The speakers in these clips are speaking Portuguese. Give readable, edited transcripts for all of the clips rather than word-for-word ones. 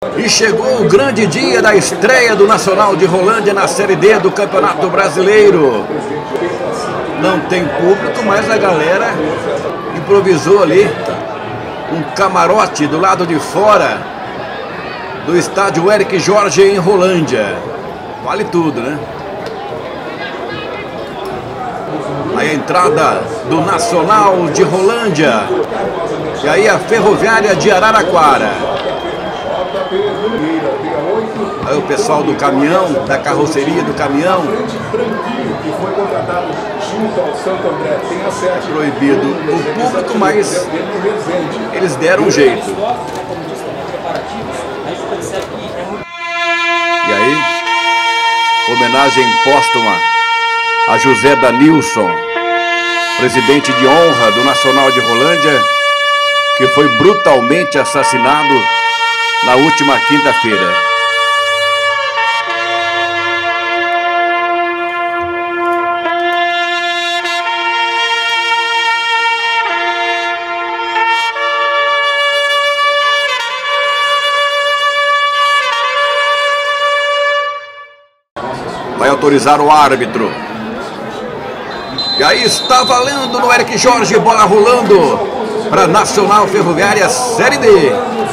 E chegou o grande dia da estreia do Nacional de Rolândia na Série D do Campeonato Brasileiro. Não tem público, mas a galera improvisou ali um camarote do lado de fora do estádio Eric Jorge em Rolândia. Vale tudo, né? Aí a entrada do Nacional de Rolândia. E aí a Ferroviária de Araraquara. Aí o pessoal do caminhão, da carroceria do caminhão. Proibido o público, mas eles deram um jeito. E aí, homenagem póstuma a José Danilson, presidente de honra do Nacional de Rolândia, que foi brutalmente assassinado na última quinta-feira. Vai autorizar o árbitro. E aí está valendo no Eric Jorge, bola rolando para Nacional Ferroviária Série D.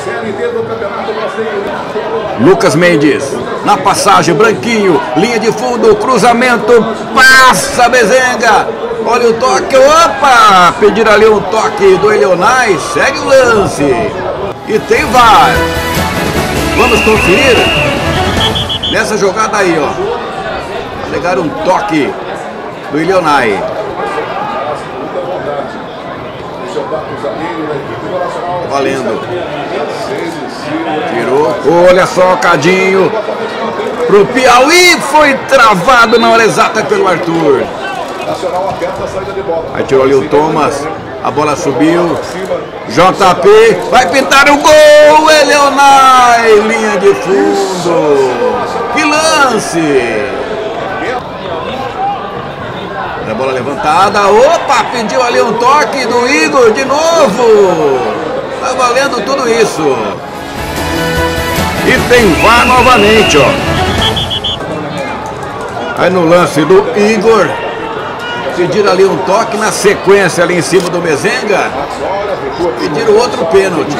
Lucas Mendes, na passagem, Branquinho, linha de fundo, cruzamento, passa Mezenga. Olha o toque, opa! Pediram ali um toque do Elionai, segue o lance. E tem VAR. Vamos conferir nessa jogada aí, ó. Alegaram um toque do Elionai. Valendo. Tirou. Olha só, Cadinho. Pro Piauí, foi travado na hora exata pelo Arthur. Aí tirou ali o Thomas. A bola subiu. JP. Vai pintar o gol. Elionai. Linha de fundo. Que lance. A bola levantada, opa, pediu ali um toque do Igor de novo. Tá valendo tudo isso. E tem VAR novamente, ó. Aí no lance do Igor, pediram ali um toque na sequência ali em cima do Mezenga. Pediram outro pênalti.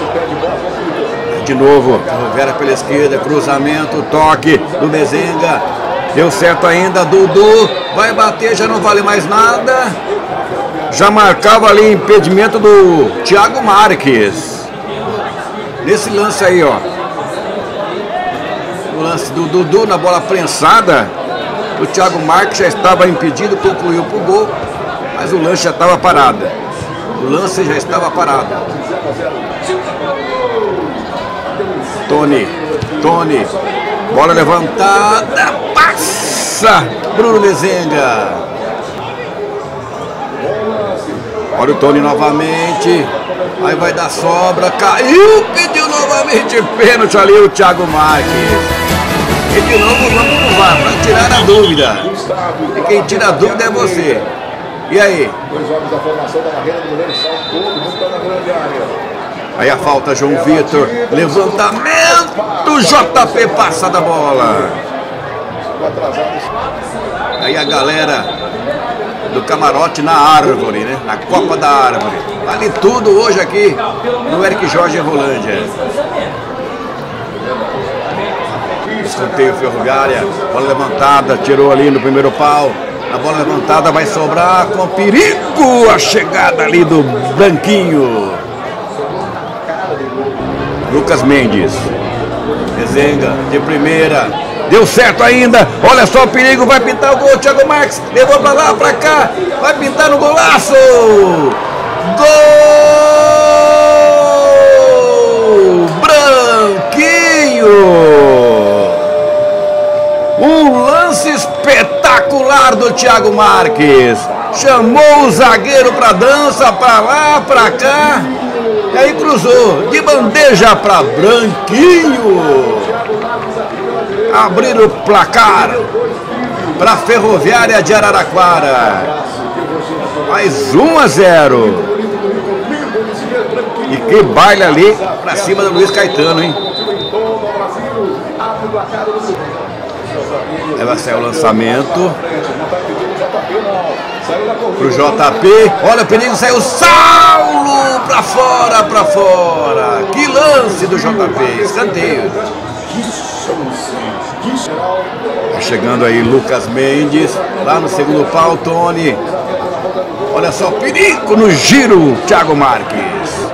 De novo, Ferroviária pela esquerda, cruzamento, toque do Mezenga. Deu certo ainda, Dudu vai bater, já não vale mais nada. Já marcava ali impedimento do Thiago Marques. Nesse lance aí, ó. O lance do Dudu na bola prensada. O Thiago Marques já estava impedido, concluiu pro gol. Mas o lance já estava parado. O lance já estava parado. Tony. Bola levantada, passa Bruno Mezenga. Olha o Tony novamente. Aí vai dar sobra, caiu, pediu novamente pênalti ali o Thiago Marques. E de novo vamos pro VAR para tirar a dúvida. E quem tira a dúvida é você. E aí? Aí a falta, João Vitor, levantamento, JP passa da bola. Aí a galera do camarote na árvore, né? Na Copa da Árvore. Vale tudo hoje aqui no Eric Jorge em Rolândia. Escanteio Ferroviária, bola levantada, tirou ali no primeiro pau. A bola levantada vai sobrar com perigo a chegada ali do Branquinho. Lucas Mendes, Mezenga de primeira, deu certo ainda, olha só o perigo, vai pintar o gol, Thiago Marques, levou pra lá, pra cá, vai pintar no golaço, gol, Branquinho, um lance espetacular do Thiago Marques, chamou o zagueiro pra dança, pra lá, pra cá. E aí cruzou de bandeja para Branquinho. Abrir o placar para a Ferroviária de Araraquara. Mais 1-0. E que baile ali para cima do Luiz Caetano, hein? Aí vai sair o lançamento pro JP. Olha o perigo, saiu o Saulo pra fora, pra fora. Que lance do JP, escanteio. Tá chegando aí Lucas Mendes, lá no segundo pau, Tony. Olha só, perigo no giro, Thiago Marques.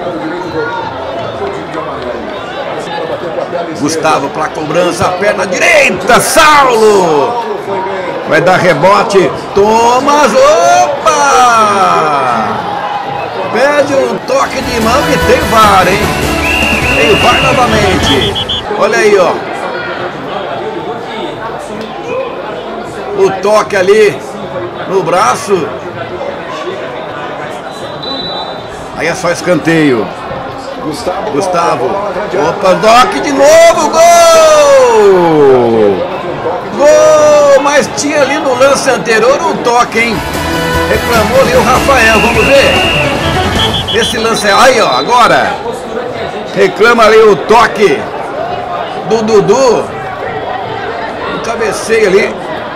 Gustavo para cobrança, perna direita, Saulo. Vai dar rebote, Thomas, opa! Pede um toque de mão e tem VAR, hein? Tem VAR novamente. Olha aí, ó. O toque ali no braço. Aí é só escanteio. Gustavo. Opa, toque de novo, gol! Gol! Mas tinha ali no lance anterior um toque, hein? Reclamou ali o Rafael, vamos ver. Esse lance aí, ó, agora. Reclama ali o toque do Dudu. Um cabeceio ali.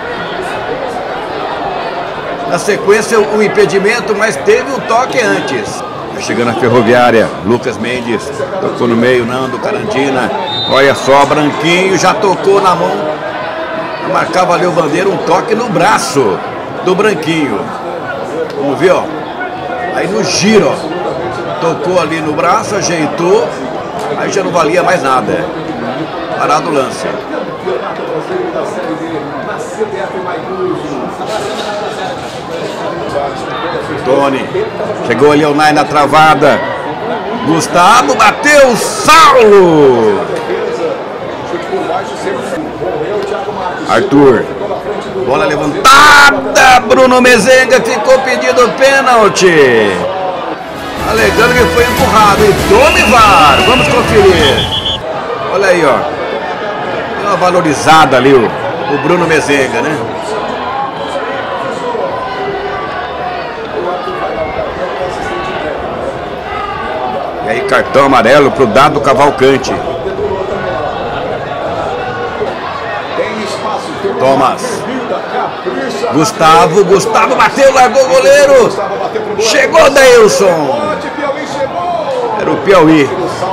Na sequência, o impedimento, mas teve um toque antes. Chegando a Ferroviária, Lucas Mendes, tocou no meio, Nando, Carandina. Olha só, Branquinho, já tocou na mão. Marcava ali o Bandeira, um toque no braço do Branquinho. Vamos ver, ó. Aí no giro, ó. Tocou ali no braço, ajeitou. Aí já não valia mais nada. Parado o lance. Tony, chegou ali o Nai na travada. Gustavo bateu, Saulo. Arthur, bola levantada, Bruno Mezenga ficou pedindo pênalti, alegando que foi empurrado. E tome VAR, vamos conferir. Olha aí, ó. Deu uma valorizada ali o Bruno Mezenga, né? E aí, cartão amarelo pro Dado Cavalcante. Thomas. Gustavo bateu, largou o goleiro. Chegou Deilson. Era o Piauí.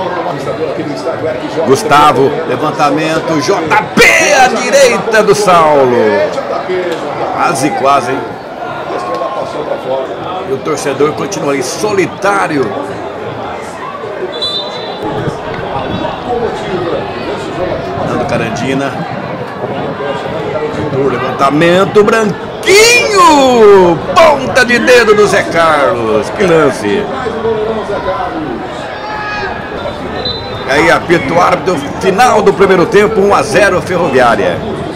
Gustavo, levantamento, JP à direita do Saulo. Quase, hein? E o torcedor continua aí solitário. Nando Carandina. Levantamento, Branquinho. Ponta de dedo do Zé Carlos. Que lance. E aí apita o árbitro, final do primeiro tempo, 1-0 Ferroviária.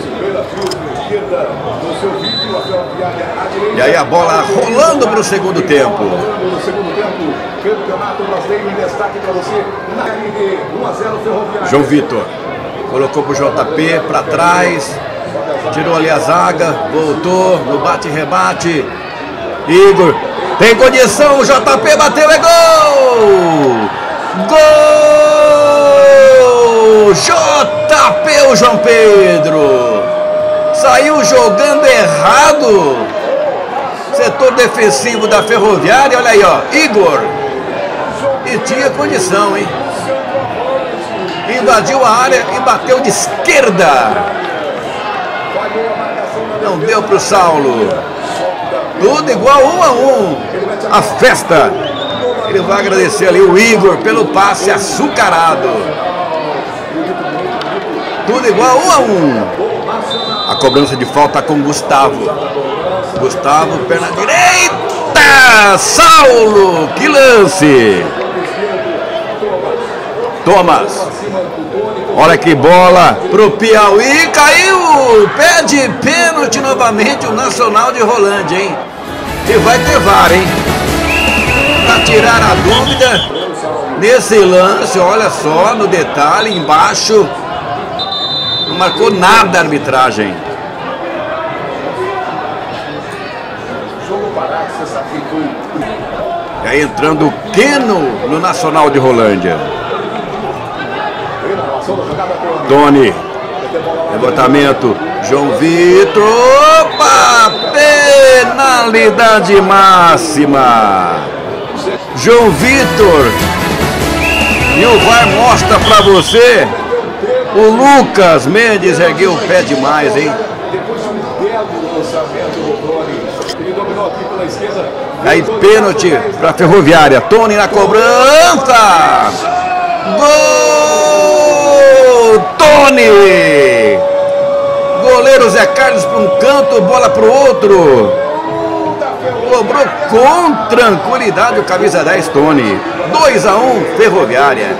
E aí a bola rolando para o segundo tempo. João Vitor colocou pro JP para trás, tirou ali a zaga, voltou no bate-rebate. Igor tem condição, o JP bateu, é gol! Gol! JP, o João Pedro saiu jogando errado. Setor defensivo da Ferroviária, olha aí, ó, Igor. E tinha condição, hein? Invadiu a área e bateu de esquerda. Não deu pro Saulo. Tudo igual 1-1. A festa. Ele vai agradecer ali o Igor pelo passe açucarado. Tudo igual 1-1. A cobrança de falta com Gustavo. Gustavo, perna direita. Saulo, que lance. Thomas. Olha que bola pro Piauí, caiu, pede pênalti novamente o Nacional de Rolândia, hein? E vai ter VAR, hein? Para tirar a dúvida nesse lance, olha só no detalhe embaixo, não marcou nada a arbitragem. E aí entrando o Keno no Nacional de Rolândia. Tony Levantamento, João Vitor. Opa! Penalidade máxima. João Vitor. E o VAR mostra pra você. O Lucas Mendes ergueu o pé demais, hein? Aí pênalti para Ferroviária. Tony na cobrança. Gol! Tony! Goleiro Zé Carlos para um canto, bola para o outro. Cobrou com tranquilidade o camisa 10 Tony. 2-1 Ferroviária.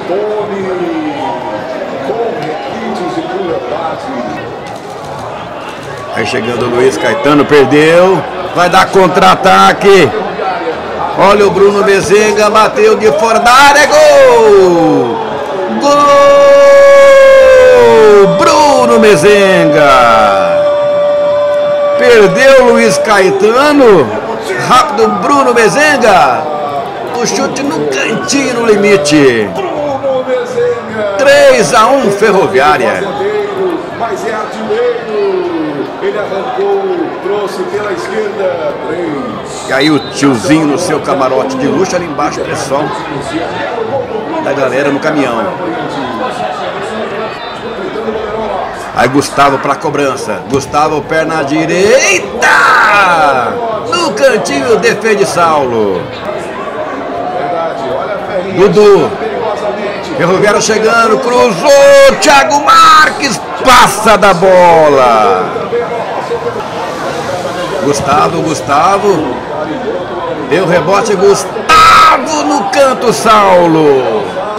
Aí chegando o Luiz Caetano, perdeu. Vai dar contra-ataque. Olha o Bruno Mezenga, bateu de fora da área, gol! Gol! Bruno Mezenga. Perdeu o Luiz Caetano. Rápido Bruno Mezenga. O chute no cantinho, no limite. 3-1 Ferroviária. Mas é artilheiro. Ele arrancou, trouxe pela esquerda. 3. E aí o tiozinho no seu camarote de luxo ali embaixo, pessoal da galera no caminhão. Aí Gustavo para cobrança. Gustavo, perna direita. No cantinho, defende Saulo. Dudu. Ferroviário chegando, cruzou. Thiago Marques passa da bola. Gustavo. Deu rebote, Gustavo no canto, Saulo.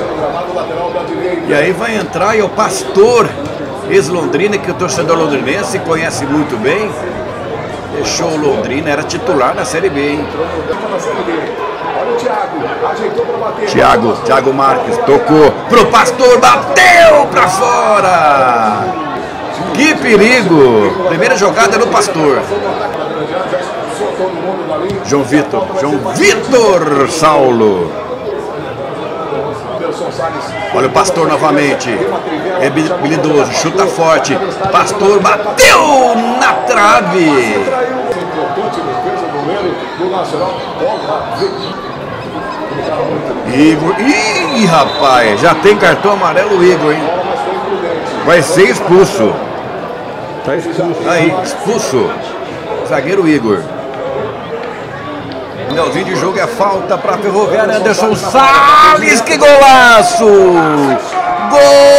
E aí vai entrar o Pastor, ex-Londrina, que o torcedor londrinense conhece muito bem. Deixou o Londrina, era titular na Série B, hein? Thiago Marques tocou pro Pastor, bateu pra fora. Que perigo! Primeira jogada no Pastor. João Vitor, Saulo. Olha o Pastor novamente. É habilidoso, chuta forte. Pastor bateu na trave. Igor. Ih, rapaz, já tem cartão amarelo o Igor, hein? Vai ser expulso. Tá expulso. Aí, expulso. Zagueiro Igor. Finalzinho de jogo, é falta para Ferroviária. Anderson Salles, que golaço! Gol!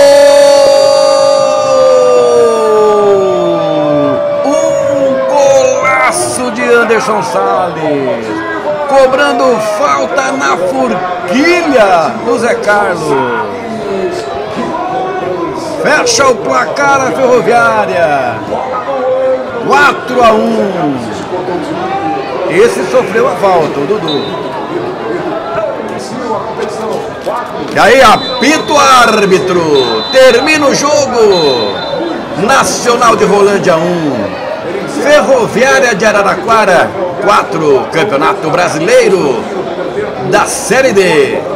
Um golaço de Anderson Salles. Cobrando falta na forquilha do Zé Carlos. Fecha o placar a Ferroviária. 4-1. Esse sofreu a falta, o Dudu. E aí apita o árbitro. Termina o jogo. Nacional de Rolândia 1. Ferroviária de Araraquara 4. Campeonato Brasileiro da Série D.